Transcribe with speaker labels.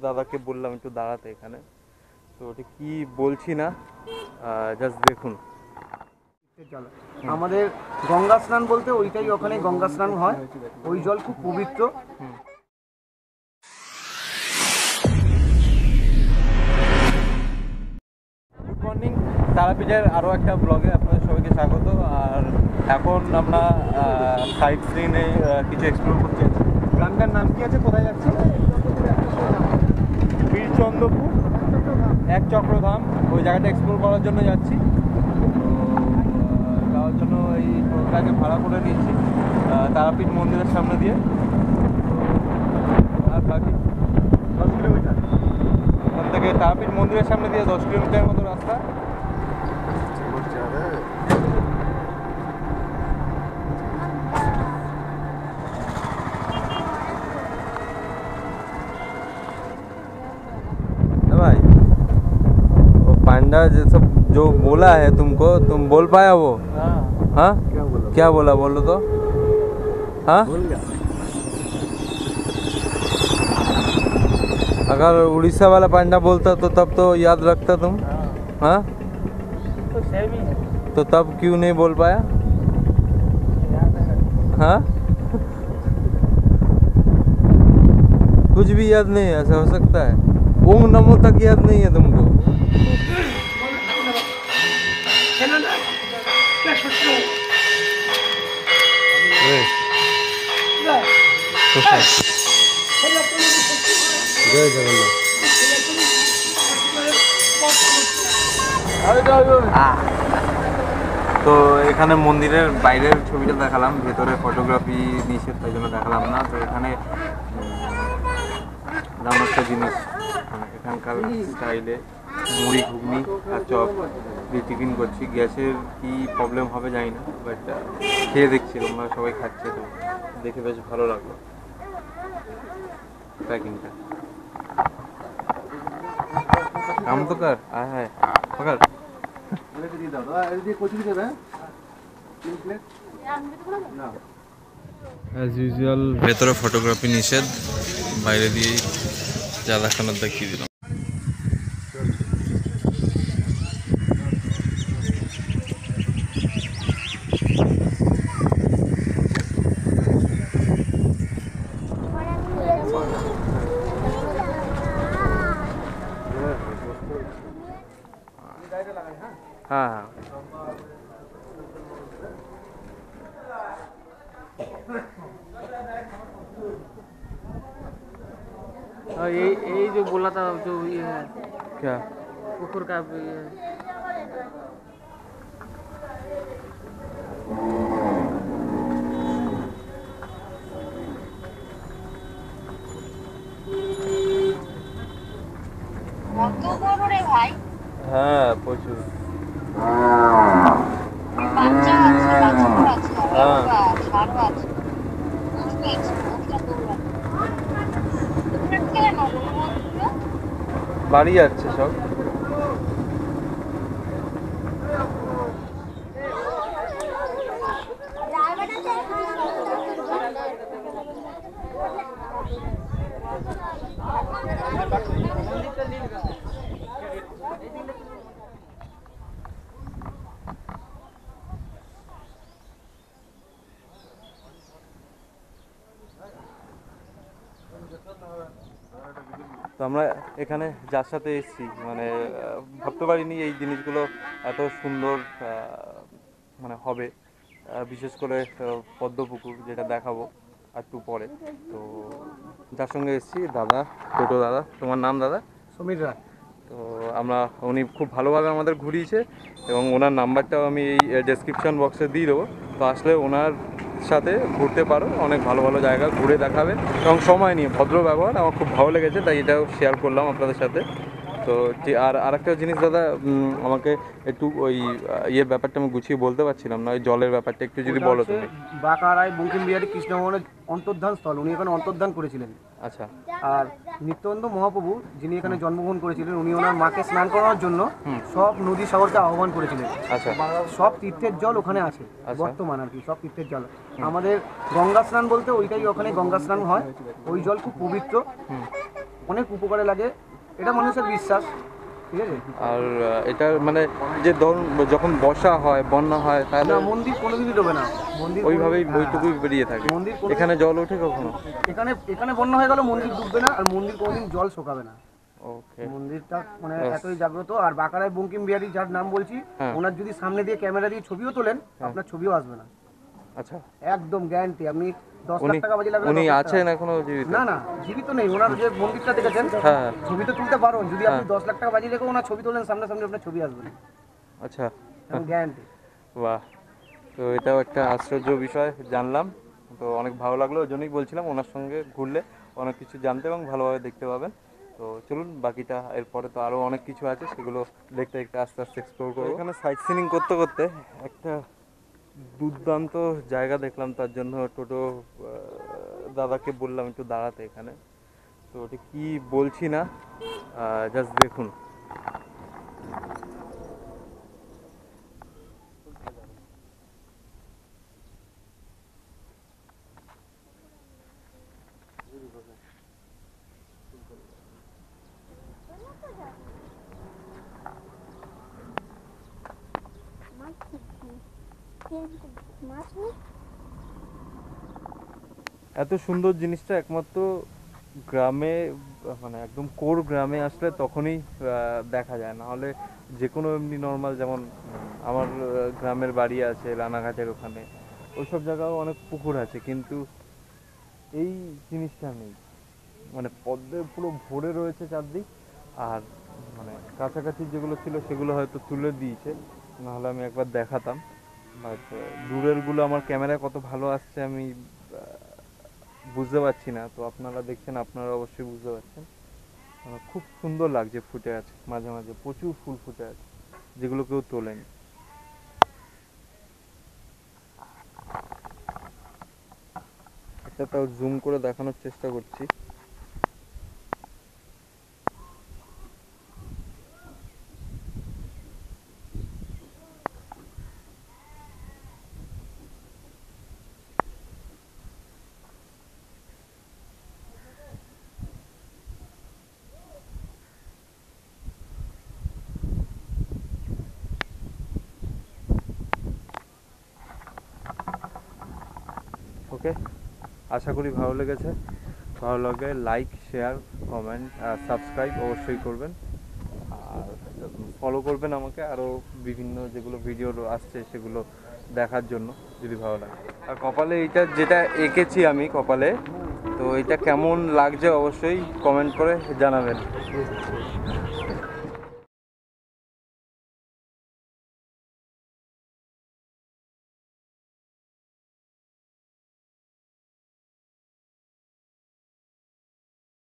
Speaker 1: দাদাকে বললাম একটু দাঁড়াতে এখানে, তো ওটা কি বলছি না, জাস্ট দেখুন।
Speaker 2: আমাদের গঙ্গা স্নান বলতে ওইটাই, ওখানে গঙ্গা স্নান হয়, ওই জল খুব পবিত্র।
Speaker 1: গুড মর্নিং, তারাপীঠের আরও একটা ব্লগে আপনাদের সবাইকে স্বাগত। আর এখন আমরা সাইট সিনে কিছু এক্সপ্লোর করতে যাচ্ছি। গ্রামটার নাম কি আছে, কোথায় যাচ্ছি? বীরচন্দ্রপুর এক চক্রধাম, ওই জায়গাটা এক্সপ্লোর করার জন্য যাচ্ছি। তো যাওয়ার জন্য এই টোটোটাকে ভাড়া করে নিয়েছি তারাপীঠ মন্দিরের সামনে দিয়ে। আর বাকি 10 কিলোমিটার ওখান থেকে তারাপীঠ মন্দিরের সামনে দিয়ে 10 কিলোমিটার মতো রাস্তা। भाई वो पांडा जैसा जो बोला है तुमको, तुम बोल पाया वो? हाँ क्या बोला बोलो तो। हाँ अगर उड़ीसा वाला पांडा बोलता तो तब तो याद रखता तुम। हाँ
Speaker 2: तो सेम ही है।
Speaker 1: तो तब क्यों नहीं बोल पाया? हाँ कुछ भी याद नहीं है, ऐसा हो सकता है? ओम नमो तक याद नहीं है तुमको? जय जगन्नाथ। তো এখানে মন্দিরের বাইরের ছবিটা দেখালাম, ভেতরে ফটোগ্রাফি নিষেধ, তাই জন্য দেখালাম না। তো এখানে দাম একটা জিনিস, এখানকার স্টাইলে মুড়ি ঘুগনি আর চপ দিয়ে টিফিন করছি। গ্যাসের কি প্রবলেম হবে জানি না, বাট খেয়ে দেখছি তোমরা সবাই খাচ্ছে, তো দেখে বেশ ভালো লাগলো पैकिंग काम तो कर आया है पकड़ অ্যাজ ইউজুয়াল ভেতরে ফটোগ্রাফি নিষেধ, বাইরে দিয়েই যা দেখানোর দেখিয়ে দিলাম। हाँ
Speaker 2: हाँ यही जो बोला था, जो ये है
Speaker 1: क्या
Speaker 2: कुकुर का ये
Speaker 1: হ্যাঁ প্রচুর। বাড়ি যাচ্ছে সব। তো আমরা এখানে যার সাথে এসেছি, মানে ভাবতে পারিনি এই জিনিসগুলো এত সুন্দর মানে হবে, বিশেষ করে পদ্মপুকুর যেটা দেখাবো একটু পরে। তো যার সঙ্গে এসেছি দাদা, টোটো দাদা। তোমার নাম দাদা?
Speaker 2: সমীর রায়।
Speaker 1: তো আমরা, উনি খুব ভালোভাবে আমাদের ঘুরিয়েছে এবং ওনার নাম্বারটাও আমি এই ডেসক্রিপশন বক্সে দিয়ে দেবো। তো আসলে ওনার সাথে ঘুরতে পারো, অনেক ভালো ভালো জায়গা ঘুরে দেখাবে এবং সময় নিয়ে, ভদ্র ব্যবহার আমার খুব ভালো লেগেছে, তাই এটাও শেয়ার করলাম আপনাদের সাথে। তো আর আরেকটা জিনিস দাদা, আমাকে একটু ওই ইয়ের ব্যাপারটা আমি গুছিয়ে বলতে পারছিলাম না, ওই জলের ব্যাপারটা একটু যদি বলো তুমি।
Speaker 2: বাঁকারায় বঙ্কিমবিহারী কৃষ্ণমোহনের অন্তর্ধান স্থল, উনি এখানে অন্তর্ধান করেছিলেন।
Speaker 1: আচ্ছা।
Speaker 2: আর নিত্যানন্দ মহাপ্রভু যিনি এখানে জন্মগ্রহণ করেছিলেন, উনি ওনার মাকে স্নান করানোর জন্য সব নদী সাগরকে আহ্বান করেছিলেন।
Speaker 1: আচ্ছা।
Speaker 2: সব তীর্থের জল ওখানে আছে বর্তমান আর কি, সব তীর্থের জল। আমাদের গঙ্গা স্নান বলতে ওইটাই, ওখানে গঙ্গা স্নান হয়, ওই জল খুব পবিত্র। অনেক উপকারে লাগে, এটা মানুষের বিশ্বাস, ঠিক আছে।
Speaker 1: আর এটা মানে যে ধরুন যখন বর্ষা হয়, বন্যা হয়, তাহলে
Speaker 2: না, মন্দির কোনোদিনই ডোবে না, মন্দির
Speaker 1: ওইভাবেই
Speaker 2: হ্যাঁ,
Speaker 1: ওইটুকুই বেরিয়ে থাকে।
Speaker 2: মন্দির কোনো-
Speaker 1: এখানে জল ওঠে কখনো?
Speaker 2: এখানে এখানে বন্যা হয়ে গেল মন্দির ডুববে না, আর মন্দির কোনোদিন জল শোকাবে না।
Speaker 1: ওকে।
Speaker 2: মন্দিরটা মানে
Speaker 1: Yes.
Speaker 2: এতই জাগ্রত। আর বাঁকারায় বঙ্কিম বিহারী যার নাম বলছি,
Speaker 1: হ্যাঁ।
Speaker 2: ওনার যদি সামনে দিয়ে ক্যামেরা দিয়ে ছবিও তোলেন, আপনার ছবিও আসবে না,
Speaker 1: আচ্ছা,
Speaker 2: একদম গ্যারান্টি। আপনি 10 লাখ
Speaker 1: উনি
Speaker 2: টাকা বাজি লাগবে,
Speaker 1: উনি
Speaker 2: 10 লাখ
Speaker 1: আছেন
Speaker 2: টাকা।
Speaker 1: এখনো জীবিত?
Speaker 2: না না, জীবিত নেই। ওনার যে মন্দিরটা দেখেছেন,
Speaker 1: হ্যাঁ।
Speaker 2: ছবি তো তুলতে পারো, যদি আপনি 10 লাখ টাকা বাজি লেগে ওনার ছবি তোলেন সামনাসামনি, আপনার ছবি আসবে না,
Speaker 1: আচ্ছা,
Speaker 2: গ্যারান্টি।
Speaker 1: বাহ। তো এটাও একটা আশ্চর্য বিষয় জানলাম, তো অনেক ভালো লাগলো। ওই জন্যই বলছিলাম ওনার সঙ্গে ঘুরলে অনেক কিছু জানতে এবং ভালোভাবে দেখতে পাবেন। তো চলুন বাকিটা, এরপরে তো আরও অনেক কিছু আছে, সেগুলো দেখতে দেখতে আস্তে আস্তে এক্সপ্লোর করবো। এখানে সাইট সিনিং করতে করতে একটা দুর্দান্ত জায়গা দেখলাম, তার জন্য টোটো দাদাকে বললাম একটু দাঁড়াতে এখানে। তো ওটা কি বলছি না, জাস্ট দেখুন। এত সুন্দর জিনিসটা একমাত্র গ্রামে, মানে একদম কোর গ্রামে আসলে তখনই দেখা যায়, না হলে যে কোনো এমনি নর্মাল, যেমন আমার গ্রামের বাড়ি আছে রানাঘাটের ওখানে, ওইসব জায়গাও অনেক পুকুর আছে, কিন্তু এই জিনিসটা নেই। মানে পদ্মে পুরো ভরে রয়েছে চারদিক, আর মানে কাছাকাছি যেগুলো ছিল সেগুলো হয়তো তুলে দিয়েছে, নাহলে আমি একবার দেখাতাম। বাট দূরেরগুলো আমার ক্যামেরায় কত ভালো আসছে আমি বুঝতে পারছি না। তো আপনারা দেখছেন, আপনারা অবশ্যই বুঝতে পারছেন। খুব সুন্দর লাগছে, ফুটে আছে মাঝে মাঝে, প্রচুর ফুল ফুটে আছে যেগুলো কেউ তোলেনি। একটা তাও জুম করে দেখানোর চেষ্টা করছি। ওকে, আশা করি ভালো লেগেছে। ভালো লাগে লাইক, শেয়ার, কমেন্ট আর সাবস্ক্রাইব অবশ্যই করবেন, আর ফলো করবেন আমাকে আরও বিভিন্ন যেগুলো ভিডিও আসছে সেগুলো দেখার জন্য, যদি ভালো লাগে। আর কপালে এইটা যেটা এঁকেছি আমি কপালে, তো এটা কেমন লাগছে অবশ্যই কমেন্ট করে জানাবেন।